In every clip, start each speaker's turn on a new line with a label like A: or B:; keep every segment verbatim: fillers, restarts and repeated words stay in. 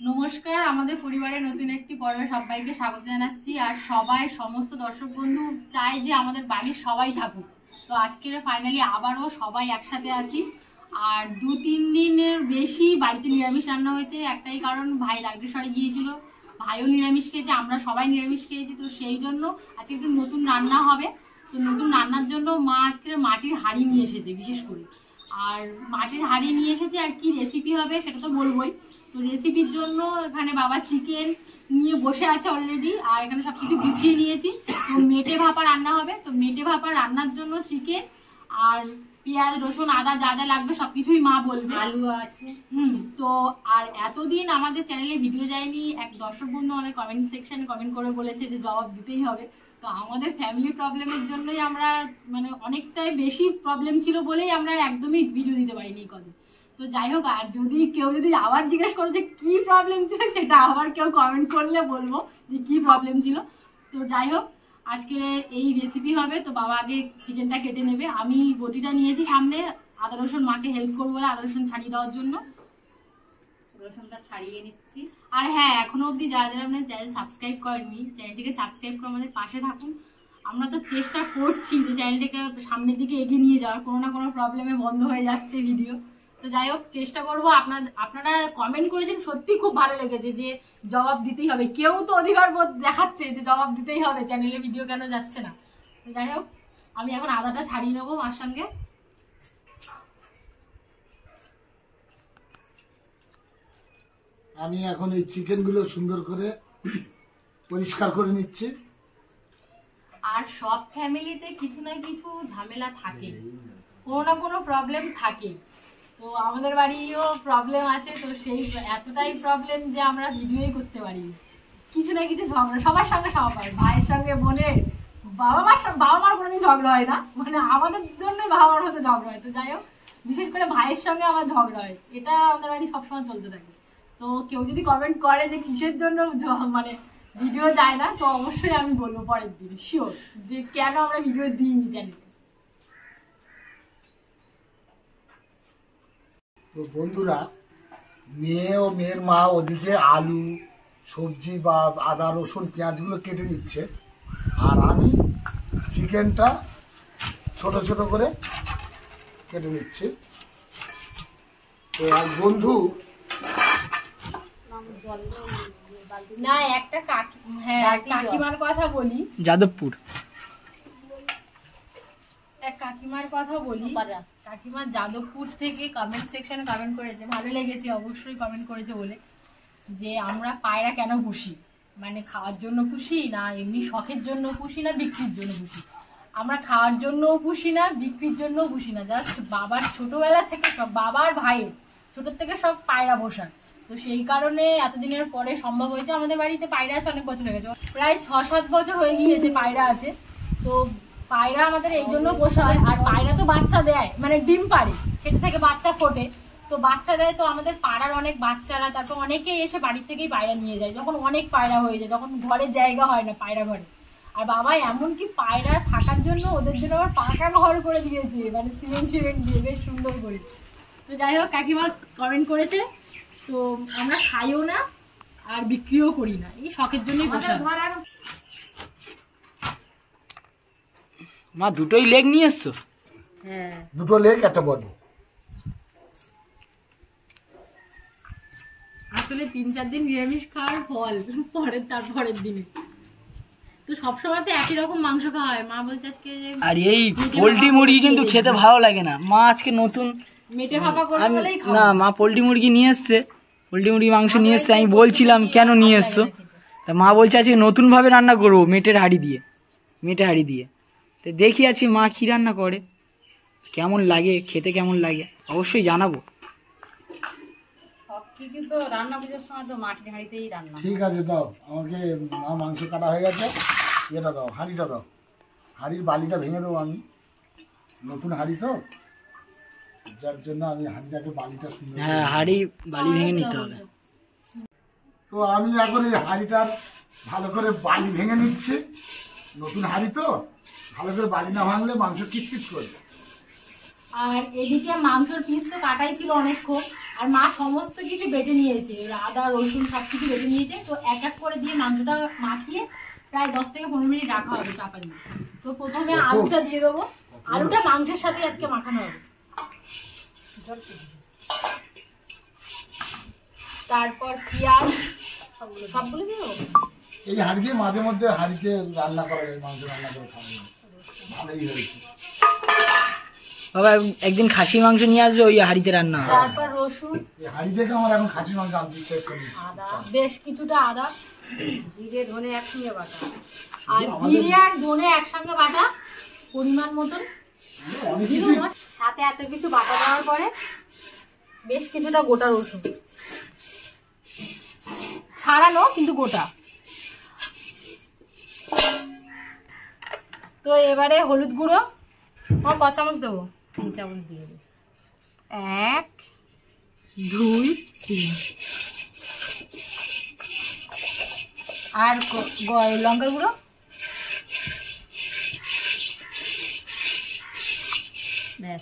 A: নমস্কার, আমাদের পরিবারের নতুন একটি পর্বে সবাইকে স্বাগত জানাচ্ছি। আর সবাই সমস্ত দর্শক বন্ধু চায় যে আমাদের বাড়ির সবাই থাকুক। তো আজকের ফাইনালি আবারও সবাই একসাথে আছি। আর দু তিন দিনের বেশি বাড়িতে নিরামিষ রান্না হয়েছে, একটাই কারণ ভাই দ্বারকেশ্বরে গিয়েছিল, ভাইও নিরামিষ খেয়েছে, আমরা সবাই নিরামিষ খেয়েছি। তো সেই জন্য আজকে একটু নতুন রান্না হবে। তো নতুন রান্নার জন্য মা আজকে মাটির হাঁড়ি নিয়ে এসেছে বিশেষ করে। আর মাটির হাঁড়ি নিয়ে এসেছে, আর কি রেসিপি হবে সেটা তো বলবোই। তো রেসিপির জন্য এখানে বাবা চিকেন নিয়ে বসে আছে অলরেডি, আর এখানে সব কিছু গুছিয়ে নিয়েছি। তো মেটে ভাপা রান্না হবে। তো মেটে ভাপা রান্নার জন্য চিকেন আর পেঁয়াজ রসুন আদা যা যা লাগবে সবকিছুই মা বলবে, আলু আছে। হুম তো আর এতদিন আমাদের চ্যানেলে ভিডিও যায়নি, এক দর্শক বন্ধু আমাদের কমেন্ট সেকশনে কমেন্ট করে বলেছে যে জবাব দিতেই হবে। তো আমাদের ফ্যামিলি প্রবলেমের জন্যই আমরা মানে অনেকটাই বেশি প্রবলেম ছিল বলেই আমরা একদমই ভিডিও দিতে পারিনি কদিন। তো যাই হোক, আর যদি কেউ যদি আবার জিজ্ঞেস করে যে কি প্রবলেম ছিল, সেটা আবার কেউ কমেন্ট করলে বলবো যে কি প্রবলেম ছিল। তো যাই হোক, আজকে এই রেসিপি হবে। তো বাবা আগে চিকেনটা কেটে নেবে, আমি বটিটা নিয়েছি সামনে, আদা রসুন মাকে হেল্প করবো বলে আদা রসুন ছাড়িয়ে দেওয়ার জন্য রসুনটা ছাড়িয়ে নিচ্ছি। আর হ্যাঁ, এখনো অবধি যারা যারা আমাদের চ্যানেল সাবস্ক্রাইব করেননি, চ্যানেলটিকে সাবস্ক্রাইব করে আমাদের পাশে থাকুন। আমরা তো চেষ্টা করছি যে চ্যানেলটাকে সামনের দিকে এগিয়ে নিয়ে যাওয়ার, কোনো না কোনো প্রবলেমে বন্ধ হয়ে যাচ্ছে ভিডিও। তো যাই হোক, চেষ্টা করবো। আপনার আপনারা কমেন্ট করেছেন, সত্যি খুব ভালো লেগেছে যে জবাব দিতেই হবে। কেউ তো অধিকার বোধ দেখাচ্ছে যে জবাব দিতেই হবে, চ্যানেলে ভিডিও কেন যাচ্ছে না। তো যাই হোক, আমি এখন আদাটা ছাড়িয়ে নেবো মার সঙ্গে।
B: আমি এখন এই চিকেন গুলো সুন্দর করে পরিষ্কার করে নিচ্ছি।
A: আর সব ফ্যামিলিতে কিছু না কিছু ঝামেলা থাকে, কোনো না কোনো প্রবলেম থাকে। তো আমাদের বাড়িও প্রবলেম আছে। তো সেই এতটাই প্রবলেম যে আমরা ভিডিওই করতে পারি, কিছু না কিছু ঝগড়া সবার সঙ্গে সব হয়। ভাইয়ের সঙ্গে বোনের, বাবা মার বাবা মার কোনোদিন ঝগড়া হয় না, মানে আমাদের জন্যই বাবা মার মধ্যে ঝগড়া হয়। তো যাই হোক, বিশেষ করে ভাইয়ের সঙ্গে আমার ঝগড়া হয়, এটা আমাদের বাড়ি সবসময় চলতে থাকে। তো কেউ যদি কমেন্ট করে যে কিসের জন্য মানে ভিডিও যায় না, তো অবশ্যই আমি বলবো পরের দিন শিওর যে কেন আমরা ভিডিও দিইনি চ্যানেলে।
B: তো বন্ধুরা, মেয়ে ও মেয়ের মা ওদিকে আলু সবজি বা আদা রসুন পেঁয়াজগুলো কেটে নিচ্ছে, আর আমি চিকেনটা ছোট ছোট করে কেটে নিচ্ছি। তো এক বন্ধু
A: না একটা কাকি, হ্যাঁ কাকিমার কথা বলি,
C: যাদবপুর
A: এক কাকিমার কথা বলি। কাকিমা যাদবপুর থেকে কমেন্ট সেকশনে কমেন্ট করেছে, ভালো লেগেছে অবশ্যই কমেন্ট করেছে বলে, যে আমরা পায়রা কেন পুষি, মানে খাওয়ার জন্য পুষি না এমনি শখের জন্য পুষি না বিক্রির জন্য পুষি। আমরা খাওয়ার জন্যও পুষি না, বিক্রির জন্যও পুষি না, জাস্ট বাবার ছোটবেলা থেকে সব, বাবার ভাইয়ের ছোটোর থেকে সব পায়রা পোষার। তো সেই কারণে এতদিনের পরে সম্ভব হয়েছে। আমাদের বাড়িতে পায়রা আছে অনেক বছর হয়ে গেছে, প্রায় ছ সাত বছর হয়ে গিয়েছে পায়রা আছে। তো পায়রা আমাদের এই জন্য পোষা হয়। আর পায়রা তো বাচ্চা দেয়, মানে ডিম পাড়ে, সেটা থেকে বাচ্চা ফোটে। তো বাচ্চা দেয়, তো আমাদের পাড়ার অনেক বাচ্চারা তারপর অনেকেই এসে বাড়ির থেকেই পায়রা নিয়ে যায়, যখন অনেক পায়রা হয়ে যায়, যখন ঘরে জায়গা হয় না পায়রা ঘরে। আর বাবা এমনকি পায়রা থাকার জন্য ওদের জন্য আবার পাকা ঘর করে দিয়েছে, মানে সিমেন্ট সিমেন্ট দিয়ে বেশ সুন্দর করে। তো যাই হোক, কাকিমা কমেন্ট করেছে। তো আমরা খাইও না আর বিক্রিও করি না, এই শখের জন্যই পোষা।
C: মা দুটোই লেগ নিয়ে এসছো?
A: হ্যাঁ,
B: দুটো লেগ একটা বডি।
A: আসলে তিন চার দিন নিরামিষ খাওয়ার ফল পরের তারপরের দিনে তো সবসময় তো একই রকম মাংস খাওয়া হয়। মা বলছে আজকে,
C: আর এই পোল্ট্রি মুরগি কিন্তু খেতে ভালো লাগে না। মা আজকে নতুন
A: মেটে ভাপা করবে বলেই খাও
C: না, মা পোল্ট্রি মুরগি নিয়ে এসছে, পোল্ট্রি মুরগি মাংস নিয়ে এসছে। আমি বলছিলাম কেন নিয়ে এসছো, তা মা বলছে আজকে নতুন ভাবে রান্না করবো মেটের হাঁড়ি দিয়ে, মেটে হাঁড়ি দিয়ে। তো দেখি আছি মা কি রান্না করে, কেমন লাগে খেতে, কেমন লাগে অবশ্যই জানাবো।
A: সবকিছু তো রান্না বুঝার সময় তো মাটির হাঁড়িতেই রান্না।
B: ঠিক আছে, দাও আমাকে। মা মাংস কাটা হয়ে গেছে, এটা দাও, হাঁড়িটা দাও। হাঁড়ির বালিটা ভেঙে দেবো আমি, নতুন হাঁড়ি তো, যার জন্য আমি হাঁড়িটাকে বালিটা সুন্দর।
C: হ্যাঁ, হাঁড়ি বালি ভেঙে নিতে হবে।
B: তো আমি এখন এই হাঁড়িটার ভালো করে বালি ভেঙে নিচ্ছি। নতুন হাঁড়ি তো, ভালো করে বালি না ভাঙলে মাংস কিচকিচ করবে।
A: আর এদিকে মাংসের পিস তো কাটাই ছিল অনেকক্ষণ, আর মা সমস্ত কিছু বেটে নিয়েছে, আদা রসুন সব কিছু বেটে নিয়েছে। তো এক এক করে দিয়ে মাংসটা মাখিয়ে প্রায় দশ থেকে পনেরো মিনিট রাখা হবে চাপা দিয়ে। তো প্রথমে আলুটা দিয়ে দেবো, আলুটা মাংসের সাথে আজকে মাখানো হবে। তারপর পেঁয়াজ সবগুলো দিয়ে দেবো।
B: এই হাঁড়িতে মাঝে মধ্যে হাঁড়িতে রান্না করা যায়, মাংস রান্না করে খাওয়া যায়, ভালোই হয়েছে।
C: বাবা একদিন খাসি মাংস নিয়ে আসবে, ওই হাঁড়িতে রান্না হবে।
A: তারপর রসুন,
B: এই হাঁড়ি থেকে আমার এখন খাসি মাংস আনতে ইচ্ছা করছে।
A: আদা, বেশ কিছুটা আদা,
D: জিরে ধনে একসঙ্গে বাটা,
A: আর জিরে আর ধনে একসঙ্গে বাটা পরিমাণ মতন। সাথে এত কিছু বাটা দেওয়ার পরে বেশ কিছুটা গোটা রসুন ছাড়ানো কিন্তু গোটা। তো এবারে হলুদ গুঁড়ো ও ক চামচ দেবো?
D: তিন চামচ দিয়ে দেবো।
A: এক দুই তিন। আর লঙ্কার গুঁড়ো
D: ব্যাস,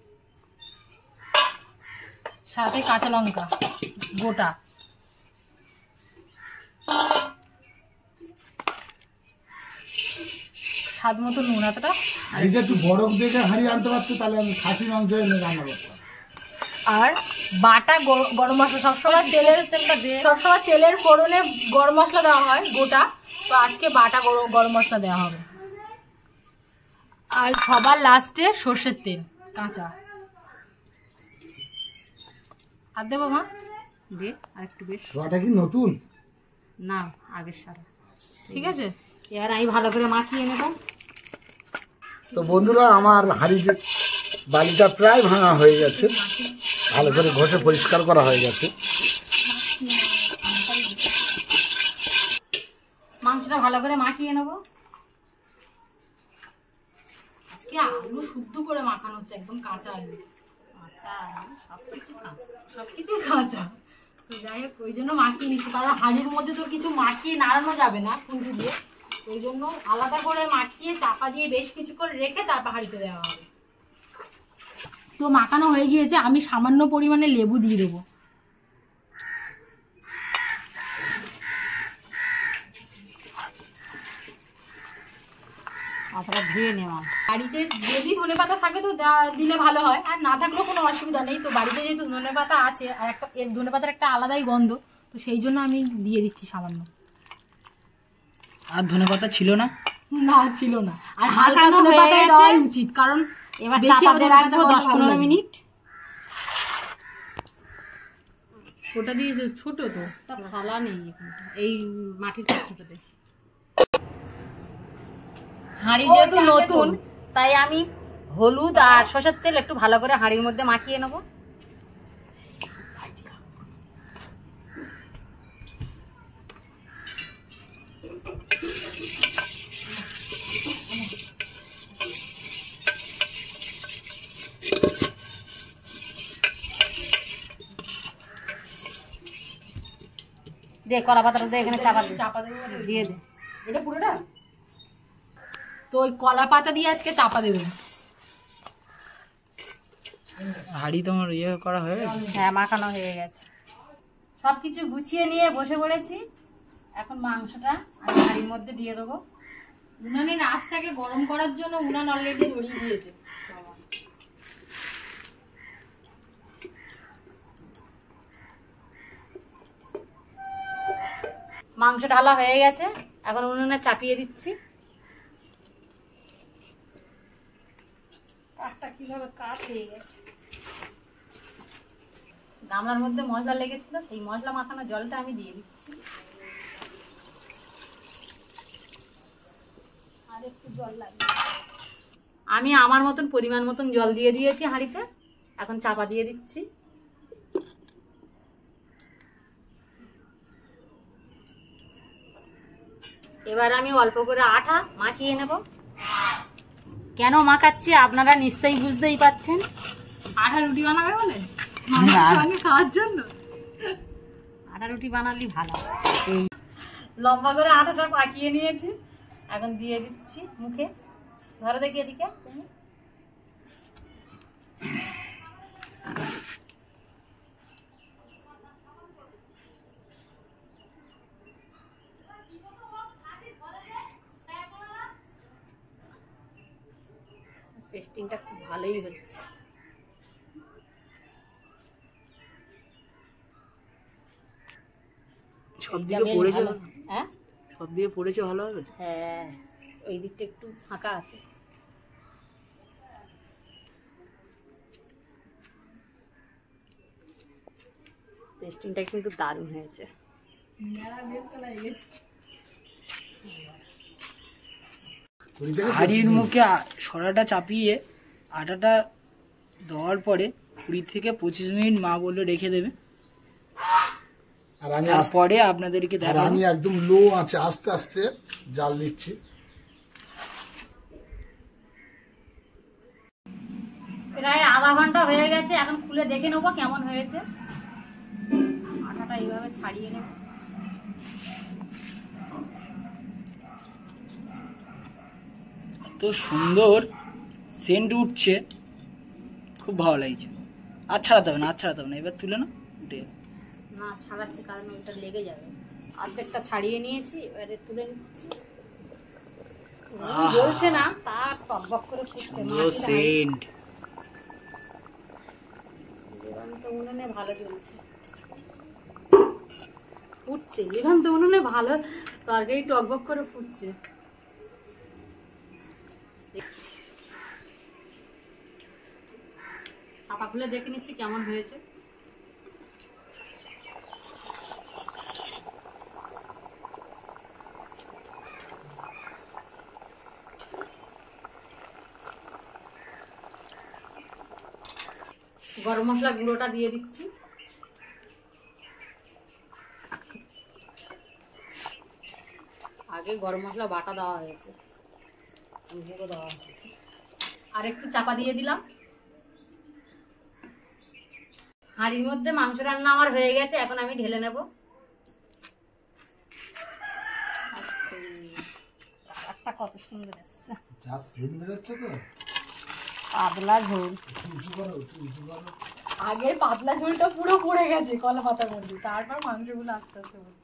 A: সাথে কাঁচা লঙ্কা গোটা। স্বাদ মতো নুন। এতটা
B: হাঁড়িটা একটু বড় দেখে হাঁড়ি আনতে পারছো, তাহলে আমি খাসি মাংস এনে রান্না করতাম।
A: আর বাটা গরম মশলা সবসময় তেলের তেলটা দিয়ে সবসময় তেলের ফোড়নে গরম মশলা দেওয়া হয় গোটা, তো আজকে বাটা গরম মশলা দেওয়া হবে। আর সবার লাস্টে সর্ষের তেল কাঁচা। আর দেবো মা?
D: দে আর একটু বেশ।
B: বাটা কি নতুন?
D: না, আগের সারা।
A: ঠিক আছে,
D: এবার আমি ভালো করে মাখিয়ে নেব।
B: তো বন্ধুরা, আমার হাঁড়িতে বালিটা প্রায় ভাঙা হয়ে গেছে, ভালো করে ঘষে পরিষ্কার করা হয়ে গেছে।
D: মাংসটা ভালো করে মাখিয়ে নেব।
A: আজকে আলু শুদ্ধ করে মাখানো হচ্ছে, একদম কাঁচা আলু।
D: আচ্ছা, সবকিছু কাঁচা।
A: সবকিছু কাঁচা। তো যাই হোক, ওই জন্য মাখিয়ে নিচ্ছি, কারণ হাঁড়ির মধ্যে তো কিছু মাখিয়ে নাড়ানো যাবে না খুন্তি দিয়ে, ওই জন্য আলাদা করে মাখিয়ে চাপা দিয়ে বেশ কিছুক্ষণ রেখে তারপর হাঁড়িতে দেওয়া হবে। তো মাখানো হয়ে গিয়েছে, আমি সামান্য পরিমাণে লেবু দিয়ে দেবো।
D: মাথাটা ধুয়ে নেওয়া।
A: বাড়িতে যদি ধনে পাতা থাকে তো দিলে ভালো হয়, আর না থাকলেও কোনো অসুবিধা নেই। তো বাড়িতে যেহেতু ধনে পাতা আছে, আর একটা এর ধনে পাতার একটা আলাদাই গন্ধ, তো সেই জন্য আমি দিয়ে দিচ্ছি সামান্য।
C: আর ধনে পাতা ছিল না?
A: না, ছিল না। আর হালকা ধনে পাতা দেওয়াই উচিত, কারণ
D: এবার চাপা দিয়ে রাখবো দশ পনেরো মিনিট।
A: ওটা দিয়ে ছোট তো
D: থালা নেই এখানটা, এই মাটির পাত্রটাতে। হাঁড়ি যেহেতু নতুন, তাই আমি হলুদ আর সরষের তেল একটু ভালো করে হাঁড়ির মধ্যে মাখিয়ে নেব। দে কলা পাতাটা দে, এখানে চাপা দে,
A: চাপা দেবো
D: দিয়ে দে।
A: এটা পুরোটা। তো ওই কলা পাতা দিয়ে আজকে চাপা দেবো।
C: হাঁড়ি তোমার ইয়ে করা হয়ে গেছে?
D: হ্যাঁ, মাখানো হয়ে গেছে। সব কিছু গুছিয়ে নিয়ে বসে পড়েছি। এখন মাংসটা আমি হাঁড়ির মধ্যে দিয়ে দেবো।
A: উনানের আঁচটাকে গরম করার জন্য উনান অলরেডি ধরিয়ে দিয়েছে।
D: মাংস ঢালা হয়ে গেছে, এখন উনুনে চাপিয়ে দিচ্ছি। কাঠটা কিভাবে কাঠ হয়ে গেছে। গামলার মধ্যে মশলা লেগেছিল, সেই মশলা মাখানো জলটা আমি দিয়ে দিচ্ছি। আর একটু জল লাগবে। আমি আমার মতন পরিমাণ মতন জল দিয়ে দিয়েছি হাঁড়িতে, এখন চাপা দিয়ে দিচ্ছি। এবার আমি অল্প করে আটা মাখিয়ে নেব। কেন মাখাচ্ছি আপনারা নিশ্চয়ই বুঝতেই পাচ্ছেন।
A: আটা রুটি বানাবে বলে
C: না,
A: খাওয়ার জন্য
D: আটা রুটি বানালে ভালো। এই লম্বা করে আটাটা পাকিয়ে নিয়েছি, এখন দিয়ে দিচ্ছি মুখে। ধরো দেখি এদিকে। পেস্টিংটা খুব ভালোই হচ্ছে।
C: সব দিকে পড়েছে,
D: হ্যাঁ
C: সব দিকে পড়েছে ভালো হবে।
D: হ্যাঁ ওই দিকটা একটু ফাঁকা আছে। পেস্টিংটা কিন্তু দারুণ হয়েছে।
C: হাড়ির মুখে আ- সরাটা চাপিয়ে আটাটা দেওয়ার পরে কুড়ি থেকে পঁচিশ মিনিট মা বললো রেখে দেবে।
B: আর আমি আস্তে
C: তারপরে আপনাদেরকে
B: আর
C: দেখাবো।
B: আমি একদম লো আছে আস্তে আস্তে জাল দিচ্ছি।
D: প্রায় আধা ঘন্টা হয়ে গেছে, এখন খুলে দেখে নেবো কেমন হয়েছে। আটাটা এইভাবে ছাড়িয়ে নেব।
C: এত সুন্দর সেন্ট উঠছে, খুব ভালো লাগছে। আর ছাড়াতে হবে না, আর ছাড়াতে হবে না, এবার তুলে না উঠে যাবে।
D: না ছাড়াচ্ছি কারণ ওইটা লেগে যাবে। অর্ধেকটা ছাড়িয়ে নিয়েছি, এবারে তুলে নিচ্ছি। জ্বলছে না, তার টকবক করে ফুটছে।
C: সেন্ট
D: তো উনুনে ভালো জ্বলছে, ফুটছে। এখন তো উনুনে ভালো তরকারি টকবক করে ফুটছে। চাপা খুলে দেখে নিচ্ছি কেমন হয়েছে। গরম মশলা গুঁড়োটা দিয়ে দিচ্ছি। আগে গরম মশলা বাটা দেওয়া হয়েছে, গুঁড়ো দেওয়া হয়েছে। আর একটু চাপা দিয়ে দিলাম। হাঁড়ির মধ্যে মাংস রান্না আমার হয়ে গেছে, এখন আমি ঢেলে নেব। কালারটা কত সুন্দর এসছে,
B: যা সেন্ট বেরোচ্ছে তো।
D: পাতলা ঝোল।
B: একটু উঁচু করো, একটু উঁচু করো।
A: আগে পাতলা ঝোলটা পুরো পড়ে গেছে কলা পাতার মধ্যে, তারপর মাংসগুলো আস্তে আস্তে হচ্ছে।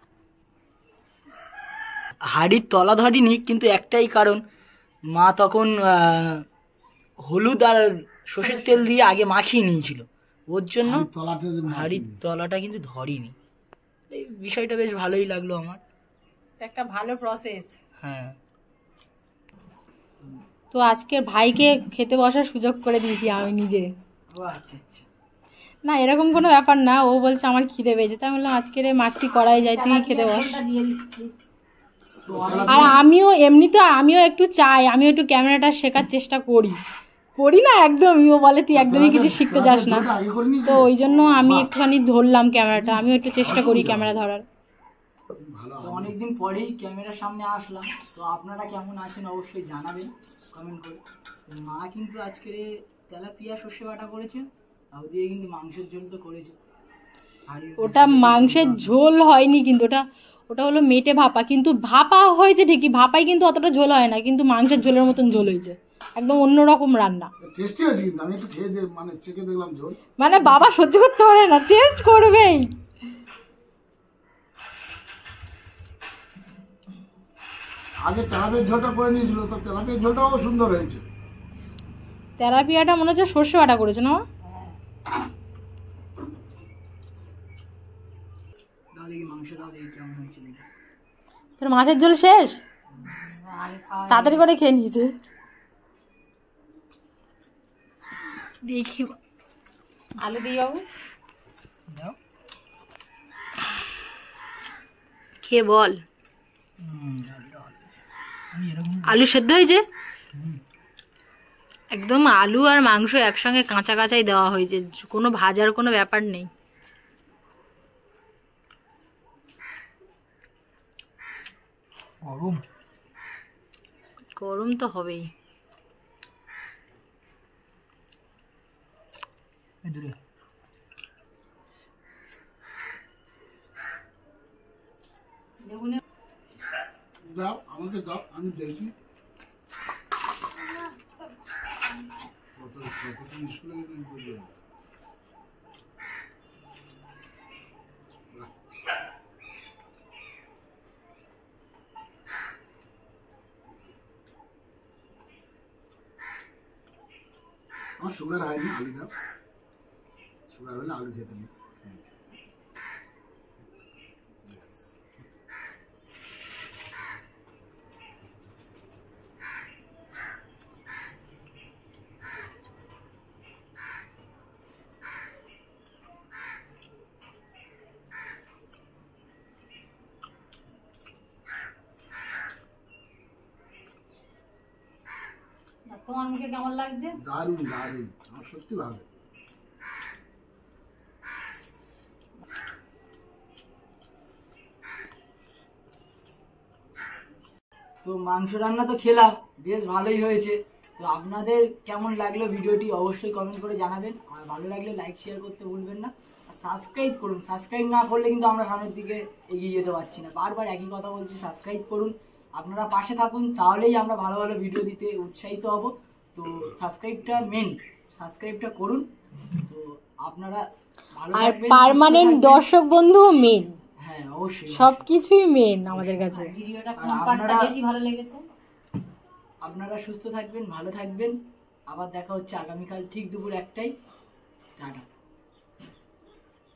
C: হাড়ির তলা ধরিনি, কিন্তু একটাই কারণ, মা তখন আহ, হলুদ আর সর্ষের তেল দিয়ে আগে মাখিয়ে নিয়েছিল, ওর জন্য
B: হাঁড়ির তলাটা যে মাটি
C: হাড়ির
B: নেই।
C: তলাটা কিন্তু ধরিনি। এই বিষয়টা বেশ ভালোই লাগলো আমার।
A: এটা একটা ভালো প্রসেস।
C: হ্যাঁ,
A: তো আজকে ভাইকে খেতে বসার সুযোগ করে দিয়েছি আমি নিজে।
C: ও আচ্ছা আচ্ছা।
A: না এরকম কোনো ব্যাপার না, ও বলছে আমার খিদে পেয়েছে, তাই বললাম আজকের মাছটি করাই যায়, তুই খেতে বস।
D: দিয়ে দিচ্ছি।
A: আর আমিও এমনি তো আমিও একটু চাই, আমিও একটু ক্যামেরাটা শেখার চেষ্টা করি করি না একদমই। ও বলে তুই একদমই কিছু শিখতে যাস না,
B: ঝোলটা আগে করে নিয়েছিলে?
A: তো ওই জন্য আমি একটুখানি ধরলাম ক্যামেরাটা, আমিও একটু চেষ্টা করি ক্যামেরা ধরার।
B: ভালো
C: তো অনেকদিন পরেই ক্যামেরার সামনে আসলাম, তো আপনারা কেমন আছেন অবশ্যই জানাবেন কমেন্ট করে। তো মা কিন্তু আজকে তেলাপিয়া সর্ষে বাটা করেছে, আর ওদিকে কিন্তু মাংসের ঝোল তো করেছে। হাঁড়ির
A: ওটা মাংসের ঝোল হয়নি, কিন্তু ওটা ওটা হলো মেটে ভাপা, কিন্তু ভাপা হয়েছে ঠিকই, ভাপাই কিন্তু অতটা ঝোল হয় না, কিন্তু মাংসের ঝোলের মতন ঝোল হয়েছে, একদম অন্যরকম রান্না।
B: টেস্টি হয়েছে, কিন্তু আমি একটু খেয়ে দে মানে চেখে দেখলাম ঝোল।
A: মানে বাবা সহ্য করতে পারে না, টেস্ট করবেই।
B: আগে তেলাপিয়ার ঝোলটা করে নিয়েছিল, তো তেলাপিয়ার ঝোলটাও সুন্দর হয়েছে।
A: তেলাপিয়াটা মনে হচ্ছে সর্ষে বাটা করেছে না?
C: দাও দেখি মাংস, দাও দেখি কেমন হয়েছে দেখি।
A: তোর মাছের ঝোল শেষ?
D: আগে খাওয়া
A: তাড়াতাড়ি করে খেয়ে নিয়েছে। দেখি
D: আলু দিই বাবু।
C: দাও।
A: খেয়ে বল।
C: হুম, দাও, দাও। আমি এরকম
A: আলু সেদ্ধ হয়েছে একদম, আলু আর মাংস একসঙ্গে কাঁচা কাঁচাই দেওয়া হয়েছে, কোনো ভাজার কোনো ব্যাপার নেই।
C: গরম
A: গরম তো হবেই।
C: এই দূরে।
B: দাও আমাকে দাও, আমি দেখি কত কত স্কুলে গেলে আমার সুগার হয়নি, আলু দাও। সুগার হলে আলু খেতে নেই।
D: তোমার মুখে কেমন লাগছে?
B: দারুণ দারুণ, আমার সত্যি ভালো।
C: তো মাংস রান্না তো খেলাম, বেশ ভালোই হয়েছে। তো আপনাদের কেমন লাগলো ভিডিওটি অবশ্যই কমেন্ট করে জানাবেন। আর ভালো লাগলে লাইক শেয়ার করতে ভুলবেন না, আর সাবস্ক্রাইব করুন। সাবস্ক্রাইব না করলে কিন্তু আমরা সামনের দিকে এগিয়ে যেতে পারছি না। বারবার একই কথা বলছি, সাবস্ক্রাইব করুন, আপনারা পাশে থাকুন, তাহলেই আমরা ভালো ভালো ভিডিও দিতে উৎসাহিত হব। তো সাবস্ক্রাইবটা মেন, সাবস্ক্রাইবটা করুন। তো আপনারা ভালো
A: আর
C: থাকবেন,
A: পার্মানেন্ট
C: সুস্থ থাকবেন।
A: দর্শক বন্ধু মেন,
C: হ্যাঁ অবশ্যই,
A: সবকিছুই মেন আমাদের কাছে।
D: ভিডিওটা
C: আর
D: কোন পার্টটা
C: আপনারা-
D: বেশি ভালো লেগেছে?
C: আপনারা সুস্থ থাকবেন, ভালো থাকবেন। আবার দেখা হচ্ছে আগামীকাল ঠিক দুপুর একটাই। টাটা।